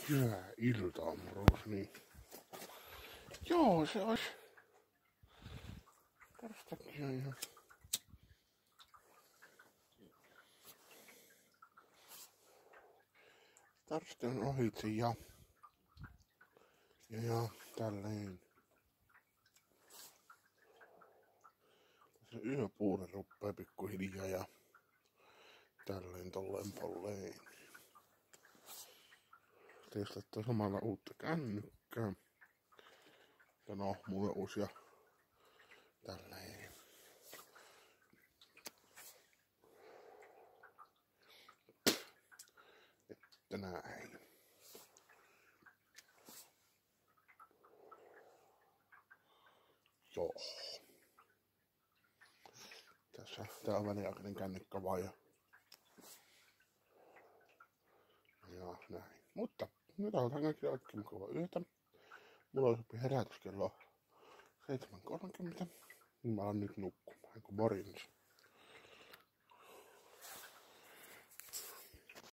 Hyvää iltaa, moroos, niin. Joo, se ois. Tästäkin on ihan. Tarsti on ohitse ja tälleen. Se yöpuure ruppee pikkuhiljaa ja tälleen tolleen polleen. Testattaa samalla uutta kännykkää. Ja no, mulle uusia tälleen. Että näin. Joo. Tässä tää on väliaikainen kännykkä vaan ja näin. Mutta nyt aloitan kaikille oikein mukavaa yötä. Mulla on sopi herätys kello 7.30. Niin mä alan nyt nukkumaan, kun morjens.